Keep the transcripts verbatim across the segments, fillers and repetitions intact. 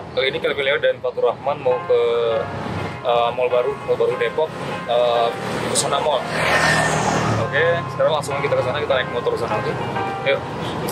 Kali ini Kelvin dan Fatur Rahman mau ke uh, Mall Baru, Mall Baru Depok, uh, Pesona Mall. Oke, sekarang langsung kita ke sana, kita naik motor ke sana. Oke, yuk.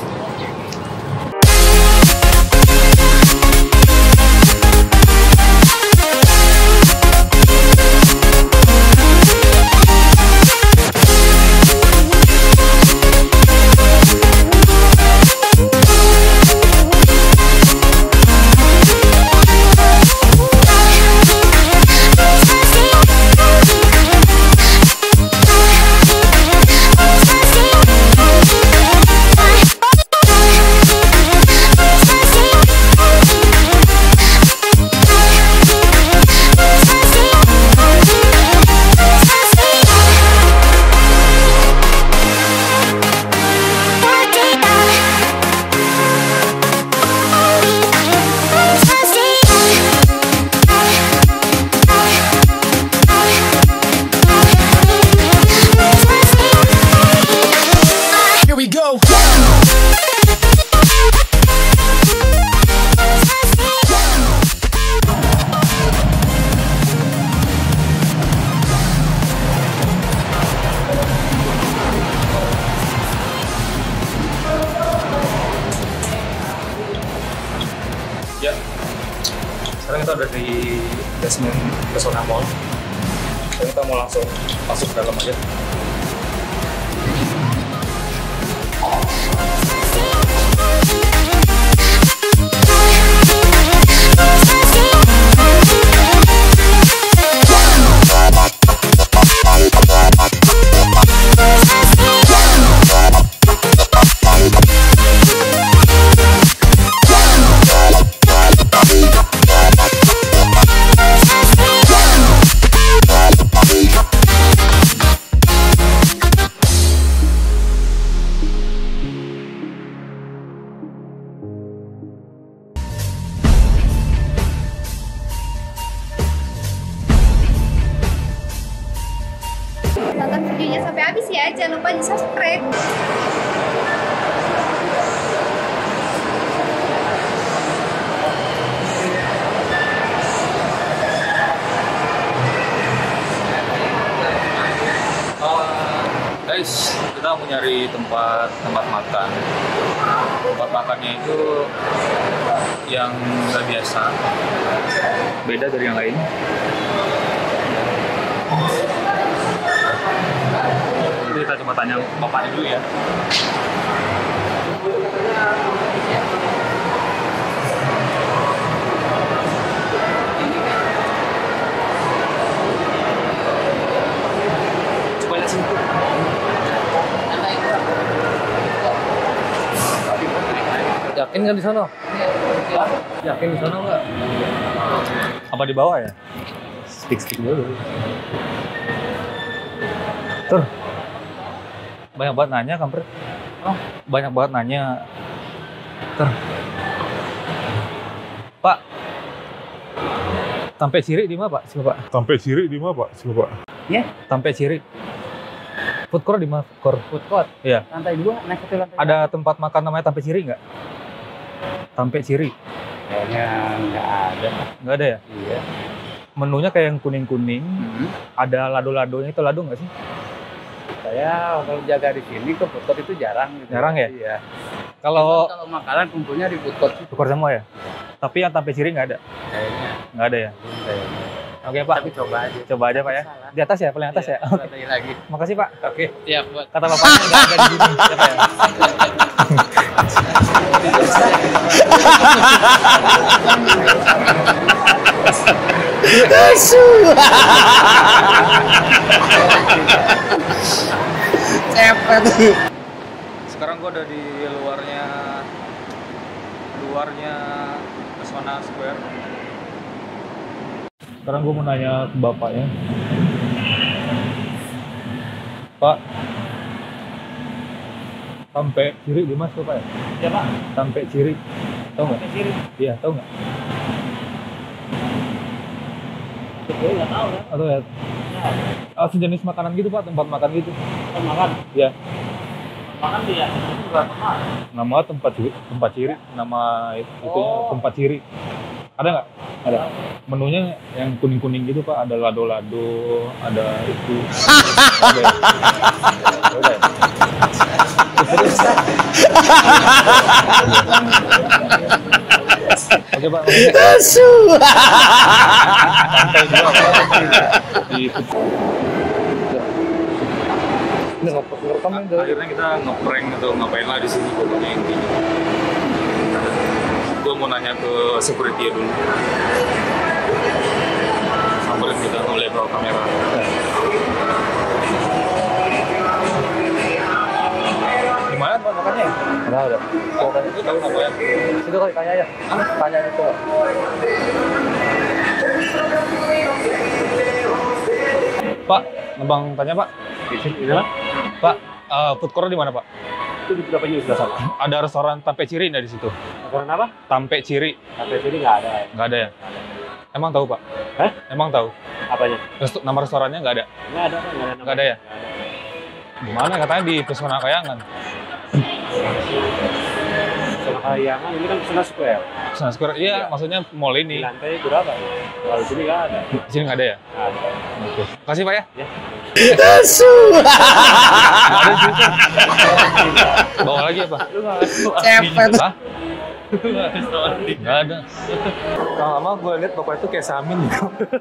Ya, sekarang kita udah di basement Pesona Mall. Sekarang kita mau langsung masuk ke dalam aja. Tonton videonya sampai habis ya, jangan lupa di subscribe. Guys, kita mau nyari tempat tempat makan. Tempat makannya itu yang nggak biasa, beda dari yang lain. Nanti kita coba tanya bapaknya dulu ya. Coba lihat sini. Yakin nggak di sana? Yakin di sana nggak? Apa di bawah ya? Speak speak dulu. Tur. Banyak banget nanya, kampret. Oh, banyak banget nanya. Tur. Pak. Tampe Ciri di mana, Pak? Coba, Pak. Tampe Ciri di mana, Pak? Coba, Pak. Ya, Tampe Ciri. Food court di mana? Food court. Food court? Iya. Lantai dua, naik ke lantai Ada tempat makan namanya Tampe Ciri nggak? Tampe Ciri. kayaknya nggak ada. Nggak ada ya? Iya. Menunya kayak yang kuning-kuning. Hmm. Ada lado-ladonya, itu lado nggak sih? Saya kalau jaga di sini ke food court itu jarang gitu. Jarang ya? Iya. Kalau Cuman kalau makanan kumpulnya di food court itu food court semua ya? Tapi yang Tampe Ciri nggak ada? kayaknya. Nggak ada ya? Kayaknya. Oke Pak, Tapi coba aja. coba aja Pak ya. Salah. Di atas ya, paling atas ya? Oke. Lantai lagi. Makasih Pak. Oke. Siap buat. Kata bapaknya nggak ada di sini. Siapa ya? Cepet. Sekarang gue udah di luarnya luarnya Pesona Square. Sekarang gue mau nanya ke bapaknya. Pak, Tampe Ciri di mas Pak ya? Ya Pak. Tampe Ciri, tahu nggak? Ciri. Iya, tahu nggak? Betul nggak tahu ya. Atau ya? Ah, sejenis makanan gitu Pak, tempat makan gitu. Tempat makan. Iya. Makan dia. Itu nggak pernah. Nama tempat ciri, tempat ciri, nama itu Oh. tempat ciri. Ada nggak? Ada. Menunya yang kuning-kuning gitu Pak, ada lado-lado, ada itu. Ada ya? Ada ya? Oke Pak, santai juga Pak. Di Ini ngerekam ini dari akhirnya kita ngeprank atau ngapain lah di sini pokoknya intinya. Gue mau nanya ke security dulu. Samperin kita nge-level kamera. Gimana Pak makannya? ada ada. Oh, itu tahu namanya? Itu kali tanya aja. Tanya itu. Pak, abang tanya Pak. Ini lah. Pak, uh, food court di mana Pak? Itu di berapa jauh sudah sana? Ada restoran Tampe Ciri nggak di situ? Restoran apa? Tampe Ciri, Sampai sini nggak ada. nggak ada ya? Emang tahu Pak? Hah? Emang tahu? Apanya? Resto- nama restorannya nggak ada? Nggak ada, Pak. Nggak ada. Nggak ada ya? Gimana katanya di Pesona Kayangan? Pesona Kayangan ini kan Pesona Square. Pesona Square, iya, Iya. maksudnya mall Di ini. lantai berapa? Kalau di sini nggak ada. Di sini nggak ada ya? Nggak ada. Oke. Kasih Pak ya. Ya. Nggak ada juga. Bawa lagi apa? Cepet. Hah? Nggak ada. Lama-lama gue lihat bapak itu kayak Samin gitu.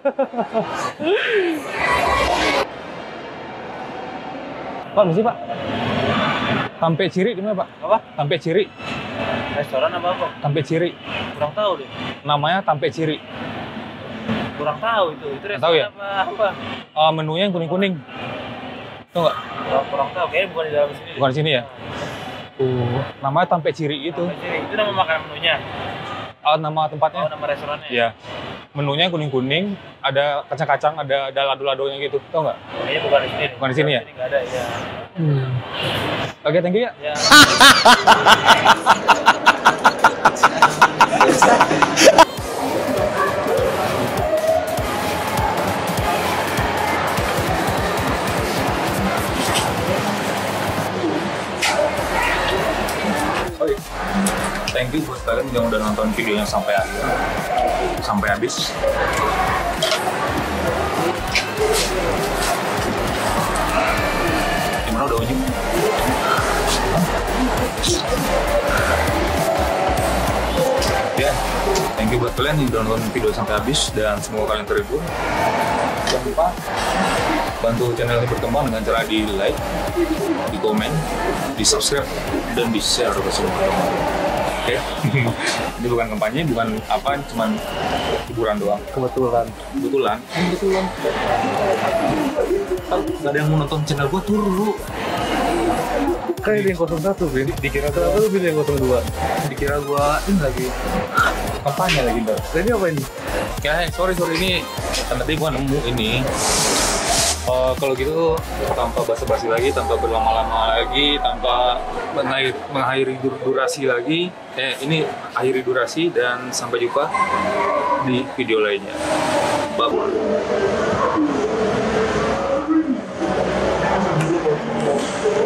Pak, mesti Pak. Tampe Ciri di mana Pak? Apa? Tampe Ciri. Restoran apa apa? Tampe Ciri. Kurang tahu deh. Namanya Tampe Ciri. Kurang tahu itu. Itu Nggak tahu restoran ya? apa? Apa? Uh, menunya yang kuning-kuning. Tahu nggak? Kurang, kurang tahu. Kayaknya bukan di dalam sini. Bukan di sini ya? Uh, namanya Tampe Ciri itu. Sampai sini. Itu nama makanan menunya. Uh, nama Oh, tempatnya. nama restorannya. Iya. Menunya kuning-kuning, ada kacang-kacang, ada ada lado-ladonya gitu. Tahu nggak? Kayaknya bukan di sini. Bukan di sini ya? Di sini nggak ada. Ya. Oke, thank you ya. Ya. Oke. Thank you buat kalian yang udah nonton videonya sampai akhir, sampai habis. Gimana udah ujung? Ya, thank you buat kalian yang udah nonton video sampai habis dan semoga kalian terhibur. Jangan lupa bantu channel ini berkembang dengan cara di like, di komen, di subscribe, dan di share ke semua teman. Oke, ini bukan kampanye, bukan apa, cuman hiburan doang. Kebetulan. Kebetulan, kebetulan. Kalau nggak ada yang mau nonton channel gua turun dulu. Kayak di yang nol satu, Bin. Dikira Kenapa gua, lu pilih yang nol dua? dikira gua ini lagi kampanye lagi Mbak. Nah, ini apa ini? Ya, sorry sorry ini tadi gua nemu ini. Uh, kalau gitu tanpa basa-basi lagi, tanpa berlama-lama lagi, tanpa mengakhiri, mengakhiri dur- durasi lagi, eh ini akhiri durasi dan sampai jumpa di video lainnya. Bye bye.